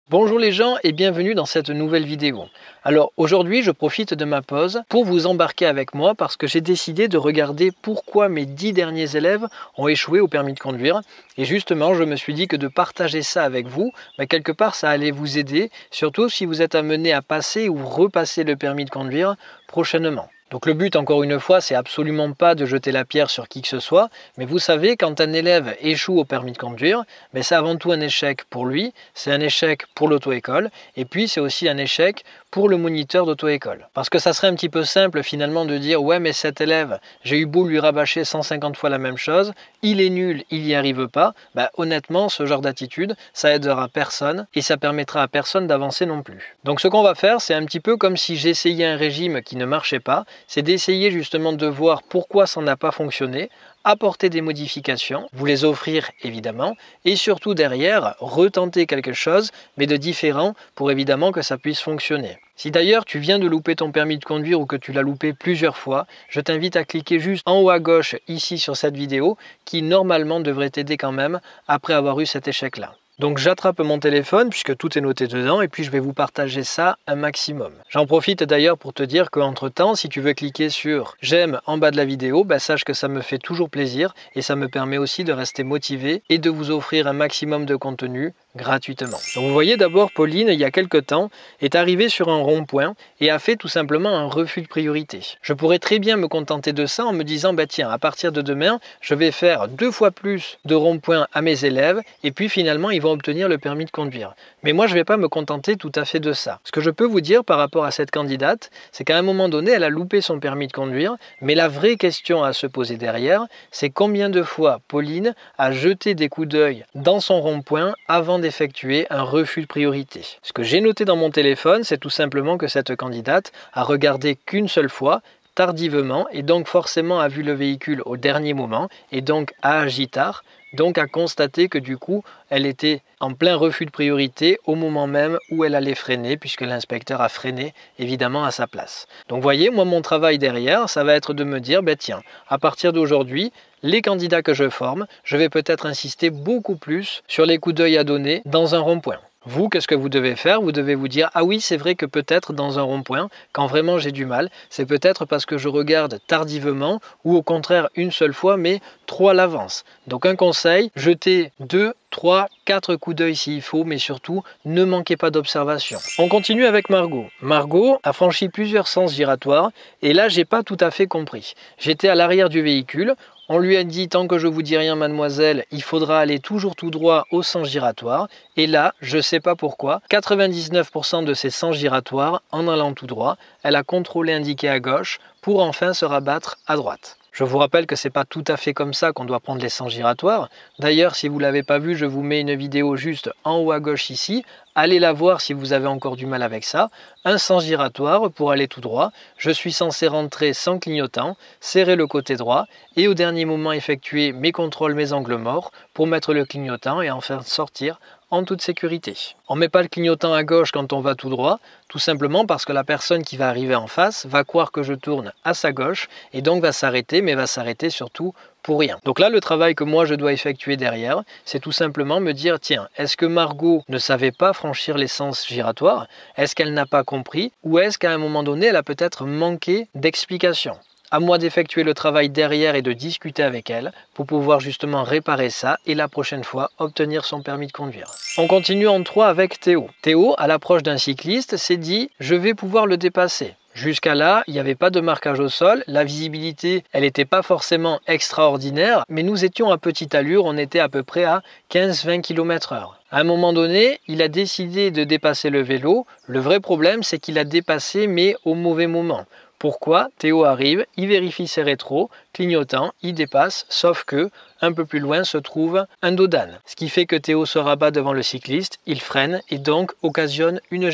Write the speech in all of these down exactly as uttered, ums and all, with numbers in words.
Bonjour les gens et bienvenue dans cette nouvelle vidéo. Alors aujourd'hui je profite de ma pause pour vous embarquer avec moi parce que j'ai décidé de regarder pourquoi mes dix derniers élèves ont échoué au permis de conduire. Et justement je me suis dit que de partager ça avec vous, bah, quelque part ça allait vous aider, surtout si vous êtes amené à passer ou repasser le permis de conduire prochainement. Donc le but, encore une fois, c'est absolument pas de jeter la pierre sur qui que ce soit, mais vous savez, quand un élève échoue au permis de conduire, ben c'est avant tout un échec pour lui, c'est un échec pour l'auto-école, et puis c'est aussi un échec pour le moniteur d'auto-école. Parce que ça serait un petit peu simple finalement de dire « ouais mais cet élève, j'ai eu beau lui rabâcher cent cinquante fois la même chose, il est nul, il n'y arrive pas », ben, honnêtement ce genre d'attitude, ça aidera personne et ça permettra à personne d'avancer non plus. Donc ce qu'on va faire, c'est un petit peu comme si j'essayais un régime qui ne marchait pas, c'est d'essayer justement de voir pourquoi ça n'a pas fonctionné, apporter des modifications, vous les offrir évidemment, et surtout derrière, retenter quelque chose, mais de différent pour évidemment que ça puisse fonctionner. Si d'ailleurs tu viens de louper ton permis de conduire ou que tu l'as loupé plusieurs fois, je t'invite à cliquer juste en haut à gauche ici sur cette vidéo qui normalement devrait t'aider quand même après avoir eu cet échec-là. Donc j'attrape mon téléphone puisque tout est noté dedans et puis je vais vous partager ça un maximum. J'en profite d'ailleurs pour te dire qu'entre temps, si tu veux cliquer sur j'aime en bas de la vidéo, bah sache que ça me fait toujours plaisir et ça me permet aussi de rester motivé et de vous offrir un maximum de contenu gratuitement. Donc vous voyez d'abord Pauline, il y a quelque temps, est arrivée sur un rond-point et a fait tout simplement un refus de priorité. Je pourrais très bien me contenter de ça en me disant bah tiens, à partir de demain, je vais faire deux fois plus de ronds-points à mes élèves et puis finalement ils vont obtenir le permis de conduire. Mais moi je ne vais pas me contenter tout à fait de ça. Ce que je peux vous dire par rapport à cette candidate, c'est qu'à un moment donné, elle a loupé son permis de conduire, mais la vraie question à se poser derrière, c'est combien de fois Pauline a jeté des coups d'œil dans son rond-point avant d'effectuer un refus de priorité. Ce que j'ai noté dans mon téléphone, c'est tout simplement que cette candidate a regardé qu'une seule fois, tardivement, et donc forcément a vu le véhicule au dernier moment, et donc a agi tard, donc a constaté que du coup, elle était en plein refus de priorité au moment même où elle allait freiner, puisque l'inspecteur a freiné évidemment à sa place. Donc voyez, moi mon travail derrière, ça va être de me dire, ben tiens, à partir d'aujourd'hui, les candidats que je forme, je vais peut-être insister beaucoup plus sur les coups d'œil à donner dans un rond-point. Vous, qu'est-ce que vous devez faire? Vous devez vous dire, ah oui, c'est vrai que peut-être dans un rond-point, quand vraiment j'ai du mal, c'est peut-être parce que je regarde tardivement ou au contraire une seule fois, mais trop à l'avance. Donc un conseil, jetez deux, trois, quatre coups d'œil s'il faut, mais surtout, ne manquez pas d'observation. On continue avec Margot. Margot a franchi plusieurs sens giratoires et là, j'ai pas tout à fait compris. J'étais à l'arrière du véhicule. On lui a dit, tant que je vous dis rien, mademoiselle, il faudra aller toujours tout droit au sens giratoire. Et là, je ne sais pas pourquoi, quatre-vingt-dix-neuf pour cent de ces sens giratoires, en allant tout droit, elle a contrôlé indiqué à gauche pour enfin se rabattre à droite. Je vous rappelle que ce n'est pas tout à fait comme ça qu'on doit prendre les sens giratoires. D'ailleurs, si vous ne l'avez pas vu, je vous mets une vidéo juste en haut à gauche ici. Allez la voir si vous avez encore du mal avec ça. Un sens giratoire pour aller tout droit. Je suis censé rentrer sans clignotant, serrer le côté droit et au dernier moment effectuer mes contrôles, mes angles morts pour mettre le clignotant et enfin sortir en toute sécurité. On ne met pas le clignotant à gauche quand on va tout droit, tout simplement parce que la personne qui va arriver en face va croire que je tourne à sa gauche et donc va s'arrêter, mais va s'arrêter surtout pour rien. Donc là, le travail que moi je dois effectuer derrière, c'est tout simplement me dire, tiens, est-ce que Margot ne savait pas franchir les sens giratoires? Est-ce qu'elle n'a pas compris? Ou est-ce qu'à un moment donné, elle a peut-être manqué d'explication? À moi d'effectuer le travail derrière et de discuter avec elle pour pouvoir justement réparer ça et la prochaine fois obtenir son permis de conduire. On continue en trois avec Théo. Théo, à l'approche d'un cycliste, s'est dit « je vais pouvoir le dépasser ». Jusqu'à là, il n'y avait pas de marquage au sol, la visibilité, elle n'était pas forcément extraordinaire, mais nous étions à petite allure, on était à peu près à quinze à vingt kilomètres heure. À un moment donné, il a décidé de dépasser le vélo. Le vrai problème, c'est qu'il a dépassé, mais au mauvais moment. Pourquoi? Théo arrive, il vérifie ses rétros, clignotant, il dépasse, sauf que, un peu plus loin se trouve un dos d'âne. Ce qui fait que Théo se rabat devant le cycliste, il freine et donc occasionne une gêne.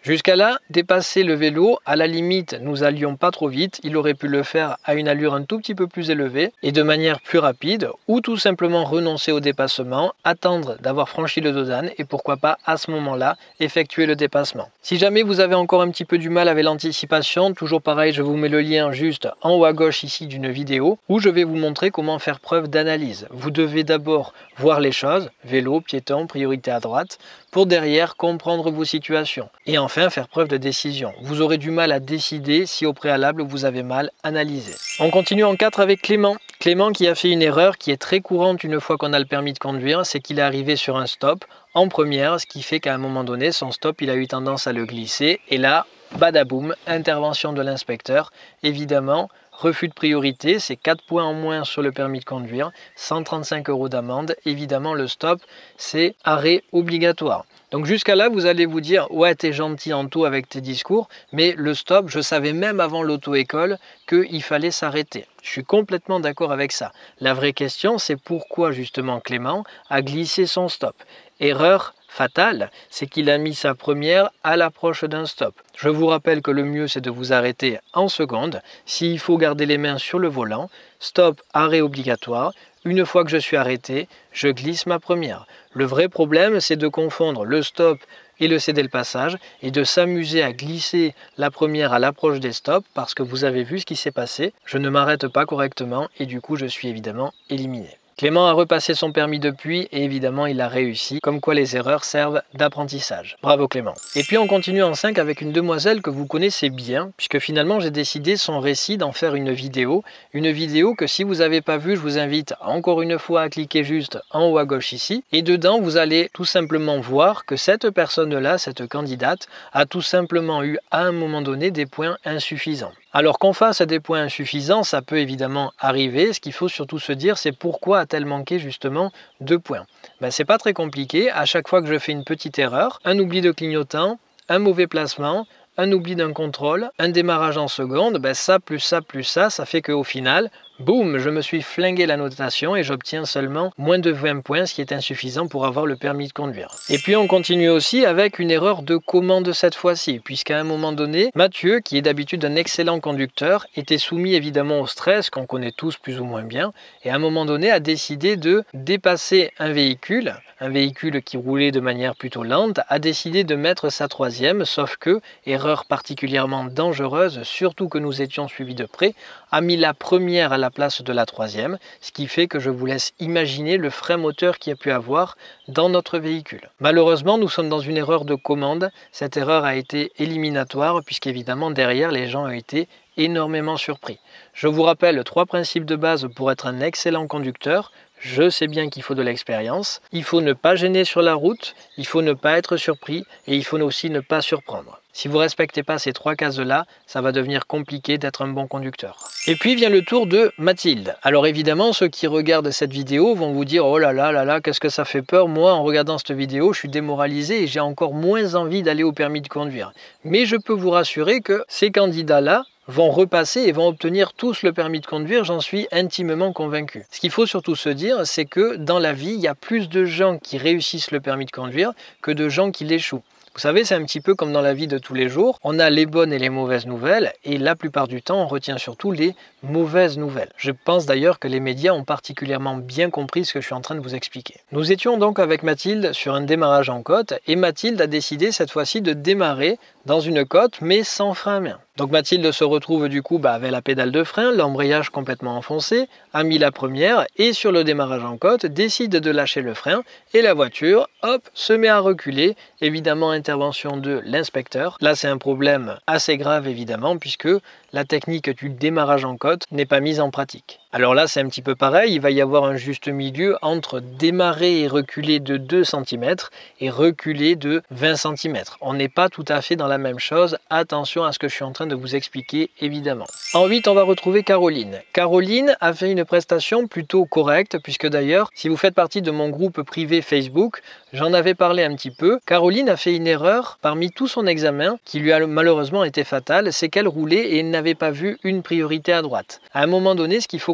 Jusqu'à là, dépasser le vélo, à la limite, nous allions pas trop vite, il aurait pu le faire à une allure un tout petit peu plus élevée et de manière plus rapide, ou tout simplement renoncer au dépassement, attendre d'avoir franchi le dos d'âne et pourquoi pas à ce moment-là, effectuer le dépassement. Si jamais vous avez encore un petit peu du mal avec l'anticipation, toujours pareil, je vous mets le lien juste en haut à gauche ici d'une vidéo où je vais vous montrer comment faire preuve d'analyse. Vous devez d'abord voir les choses, vélo, piéton, priorité à droite, pour derrière comprendre vos situations. Et enfin, faire preuve de décision. Vous aurez du mal à décider si au préalable vous avez mal analysé. On continue en quatre avec Clément. Clément qui a fait une erreur qui est très courante une fois qu'on a le permis de conduire, c'est qu'il est arrivé sur un stop en première, ce qui fait qu'à un moment donné, son stop, il a eu tendance à le glisser. Et là, badaboum, intervention de l'inspecteur. Évidemment, refus de priorité, c'est quatre points en moins sur le permis de conduire, cent trente-cinq euros d'amende. Évidemment, le stop, c'est arrêt obligatoire. Donc jusqu'à là, vous allez vous dire « Ouais, t'es gentil en tout avec tes discours, mais le stop, je savais même avant l'auto-école qu'il fallait s'arrêter. » Je suis complètement d'accord avec ça. La vraie question, c'est pourquoi justement Clément a glissé son stop. Erreur fatale, c'est qu'il a mis sa première à l'approche d'un stop. Je vous rappelle que le mieux, c'est de vous arrêter en seconde. S'il faut garder les mains sur le volant, stop, arrêt obligatoire. Une fois que je suis arrêté, je glisse ma première. Le vrai problème, c'est de confondre le stop et le céder le passage et de s'amuser à glisser la première à l'approche des stops parce que vous avez vu ce qui s'est passé. Je ne m'arrête pas correctement et du coup, je suis évidemment éliminé. Clément a repassé son permis depuis et évidemment il a réussi, comme quoi les erreurs servent d'apprentissage. Bravo Clément. Et puis on continue en cinq avec une demoiselle que vous connaissez bien, puisque finalement j'ai décidé son récit d'en faire une vidéo. Une vidéo que si vous n'avez pas vue, je vous invite encore une fois à cliquer juste en haut à gauche ici. Et dedans vous allez tout simplement voir que cette personne-là, cette candidate, a tout simplement eu à un moment donné des points insuffisants. Alors qu'on fasse des points insuffisants, ça peut évidemment arriver. Ce qu'il faut surtout se dire, c'est pourquoi a-t-elle manqué justement deux points. Ben, c'est pas très compliqué. À chaque fois que je fais une petite erreur, un oubli de clignotant, un mauvais placement, un oubli d'un contrôle, un démarrage en seconde, ben ça plus ça plus ça, ça fait qu'au final, boum, je me suis flingué la notation et j'obtiens seulement moins de vingt points, ce qui est insuffisant pour avoir le permis de conduire. Et puis on continue aussi avec une erreur de commande cette fois-ci, puisqu'à un moment donné, Mathieu, qui est d'habitude un excellent conducteur, était soumis évidemment au stress qu'on connaît tous plus ou moins bien, et à un moment donné a décidé de dépasser un véhicule, un véhicule qui roulait de manière plutôt lente, a décidé de mettre sa troisième, sauf que, erreur particulièrement dangereuse, surtout que nous étions suivis de près, a mis la première à la place de la troisième, ce qui fait que je vous laisse imaginer le frein moteur qu'il y a pu avoir dans notre véhicule. Malheureusement, nous sommes dans une erreur de commande. Cette erreur a été éliminatoire puisqu'évidemment derrière les gens ont été énormément surpris. Je vous rappelle trois principes de base pour être un excellent conducteur. Je sais bien qu'il faut de l'expérience, il faut ne pas gêner sur la route, il faut ne pas être surpris et il faut aussi ne pas surprendre. Si vous ne respectez pas ces trois cases-là, ça va devenir compliqué d'être un bon conducteur. Et puis vient le tour de Mathilde. Alors évidemment, ceux qui regardent cette vidéo vont vous dire « Oh là là là là, qu'est-ce que ça fait peur. Moi, en regardant cette vidéo, je suis démoralisé et j'ai encore moins envie d'aller au permis de conduire. » Mais je peux vous rassurer que ces candidats-là vont repasser et vont obtenir tous le permis de conduire, j'en suis intimement convaincu. Ce qu'il faut surtout se dire, c'est que dans la vie, il y a plus de gens qui réussissent le permis de conduire que de gens qui l'échouent. Vous savez, c'est un petit peu comme dans la vie de tous les jours. On a les bonnes et les mauvaises nouvelles et la plupart du temps, on retient surtout les mauvaises nouvelles. Je pense d'ailleurs que les médias ont particulièrement bien compris ce que je suis en train de vous expliquer. Nous étions donc avec Mathilde sur un démarrage en côte et Mathilde a décidé cette fois-ci de démarrer dans une côte mais sans frein à main. Donc Mathilde se retrouve du coup bah, avec la pédale de frein, l'embrayage complètement enfoncé, a mis la première et sur le démarrage en côte décide de lâcher le frein et la voiture, hop, se met à reculer. Évidemment, intervention de l'inspecteur. Là, c'est un problème assez grave évidemment puisque la technique du démarrage en côte n'est pas mise en pratique. Alors là, c'est un petit peu pareil, il va y avoir un juste milieu entre démarrer et reculer de deux centimètres et reculer de vingt centimètres. On n'est pas tout à fait dans la même chose, attention à ce que je suis en train de vous expliquer évidemment. En huit, on va retrouver Caroline. Caroline a fait une prestation plutôt correcte, puisque d'ailleurs, si vous faites partie de mon groupe privé Facebook, j'en avais parlé un petit peu. Caroline a fait une erreur parmi tout son examen qui lui a malheureusement été fatale, c'est qu'elle roulait et n'avait pas vu une priorité à droite. À un moment donné, ce qu'il faut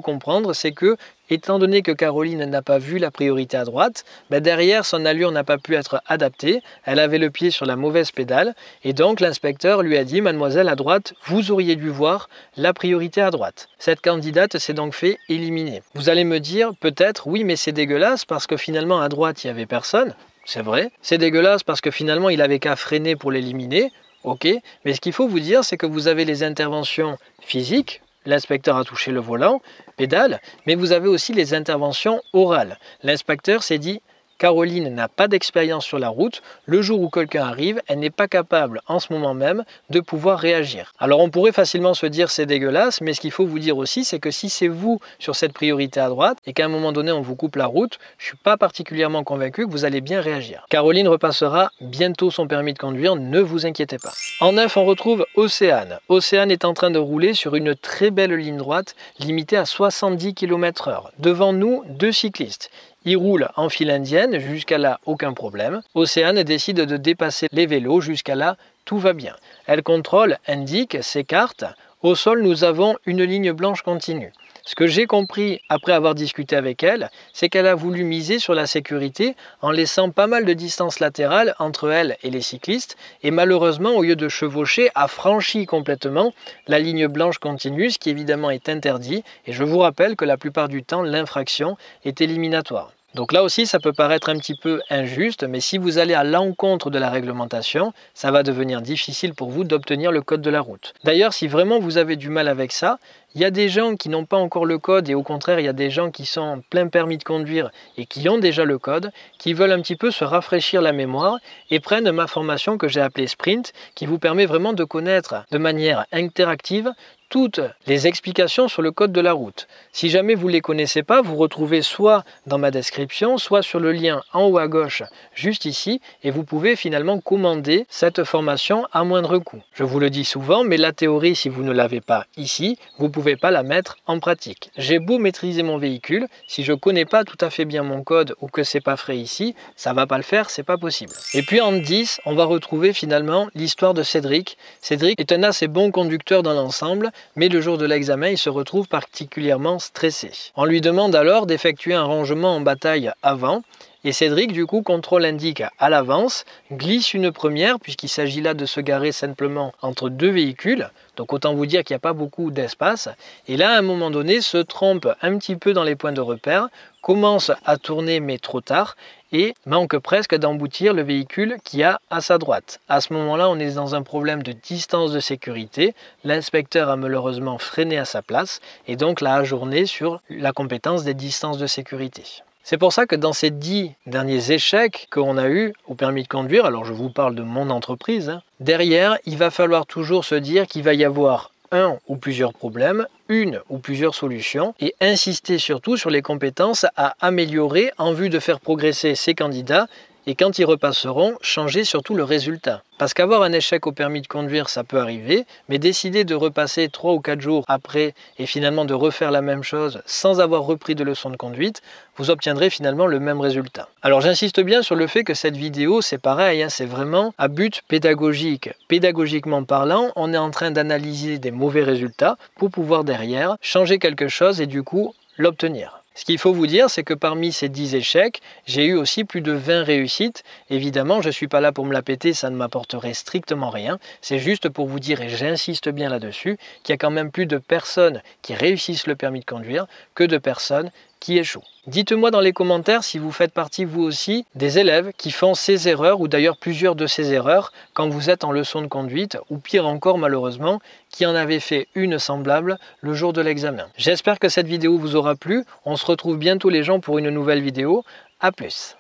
comprendre, c'est que, étant donné que Caroline n'a pas vu la priorité à droite, ben derrière son allure n'a pas pu être adaptée, elle avait le pied sur la mauvaise pédale, et donc l'inspecteur lui a dit « Mademoiselle, à droite, vous auriez dû voir la priorité à droite ». Cette candidate s'est donc fait éliminer. Vous allez me dire peut-être « Oui, mais c'est dégueulasse parce que finalement à droite, il n'y avait personne ». C'est vrai. C'est dégueulasse parce que finalement, il avait qu'à freiner pour l'éliminer. Ok, mais ce qu'il faut vous dire, c'est que vous avez les interventions physiques, l'inspecteur a touché le volant, pédale, mais vous avez aussi les interventions orales. L'inspecteur s'est dit, Caroline n'a pas d'expérience sur la route, le jour où quelqu'un arrive, elle n'est pas capable en ce moment même de pouvoir réagir. Alors on pourrait facilement se dire c'est dégueulasse, mais ce qu'il faut vous dire aussi, c'est que si c'est vous sur cette priorité à droite et qu'à un moment donné on vous coupe la route, je ne suis pas particulièrement convaincu que vous allez bien réagir. Caroline repassera bientôt son permis de conduire, ne vous inquiétez pas. En neuf, on retrouve Océane. Océane est en train de rouler sur une très belle ligne droite, limitée à soixante-dix kilomètres heure. Devant nous, deux cyclistes. Il roule en file indienne, jusqu'à là, aucun problème. Océane décide de dépasser les vélos, jusqu'à là, tout va bien. Elle contrôle, indique, s'écarte. Au sol, nous avons une ligne blanche continue. Ce que j'ai compris après avoir discuté avec elle, c'est qu'elle a voulu miser sur la sécurité en laissant pas mal de distance latérale entre elle et les cyclistes et malheureusement, au lieu de chevaucher, a franchi complètement la ligne blanche continue, ce qui évidemment est interdit et je vous rappelle que la plupart du temps, l'infraction est éliminatoire. Donc là aussi, ça peut paraître un petit peu injuste, mais si vous allez à l'encontre de la réglementation, ça va devenir difficile pour vous d'obtenir le code de la route. D'ailleurs, si vraiment vous avez du mal avec ça, il y a des gens qui n'ont pas encore le code et au contraire, il y a des gens qui sont en plein permis de conduire et qui ont déjà le code, qui veulent un petit peu se rafraîchir la mémoire et prennent ma formation que j'ai appelée Sprint, qui vous permet vraiment de connaître de manière interactive toutes les explications sur le code de la route. Si jamais vous ne les connaissez pas, vous retrouvez soit dans ma description, soit sur le lien en haut à gauche, juste ici, et vous pouvez finalement commander cette formation à moindre coût. Je vous le dis souvent, mais la théorie, si vous ne l'avez pas ici, vous ne pouvez pas la mettre en pratique. J'ai beau maîtriser mon véhicule, si je ne connais pas tout à fait bien mon code ou que c'est pas frais ici, ça ne va pas le faire, c'est pas possible. Et puis en dix, on va retrouver finalement l'histoire de Cédric. Cédric est un assez bon conducteur dans l'ensemble, mais le jour de l'examen, il se retrouve particulièrement stressé. On lui demande alors d'effectuer un rangement en bataille avant, et Cédric, du coup, contrôle indique à l'avance, glisse une première, puisqu'il s'agit là de se garer simplement entre deux véhicules, donc autant vous dire qu'il n'y a pas beaucoup d'espace, et là, à un moment donné, se trompe un petit peu dans les points de repère, commence à tourner mais trop tard, et manque presque d'emboutir le véhicule qui a à sa droite. À ce moment-là, on est dans un problème de distance de sécurité. L'inspecteur a malheureusement freiné à sa place et donc l'a ajourné sur la compétence des distances de sécurité. C'est pour ça que dans ces dix derniers échecs qu'on a eus au permis de conduire, alors je vous parle de mon entreprise, hein, derrière, il va falloir toujours se dire qu'il va y avoir un ou plusieurs problèmes, une ou plusieurs solutions et insister surtout sur les compétences à améliorer en vue de faire progresser ces candidats et quand ils repasseront, changer surtout le résultat. Parce qu'avoir un échec au permis de conduire, ça peut arriver, mais décider de repasser trois ou quatre jours après et finalement de refaire la même chose sans avoir repris de leçon de conduite, vous obtiendrez finalement le même résultat. Alors j'insiste bien sur le fait que cette vidéo, c'est pareil, hein, c'est vraiment à but pédagogique. Pédagogiquement parlant, on est en train d'analyser des mauvais résultats pour pouvoir derrière changer quelque chose et du coup l'obtenir. Ce qu'il faut vous dire, c'est que parmi ces dix échecs, j'ai eu aussi plus de vingt réussites. Évidemment, je ne suis pas là pour me la péter, ça ne m'apporterait strictement rien. C'est juste pour vous dire, et j'insiste bien là-dessus, qu'il y a quand même plus de personnes qui réussissent le permis de conduire que de personnes qui échouent. Dites-moi dans les commentaires si vous faites partie vous aussi des élèves qui font ces erreurs ou d'ailleurs plusieurs de ces erreurs quand vous êtes en leçon de conduite ou pire encore malheureusement qui en avait fait une semblable le jour de l'examen. J'espère que cette vidéo vous aura plu. On se retrouve bientôt les gens pour une nouvelle vidéo. À plus.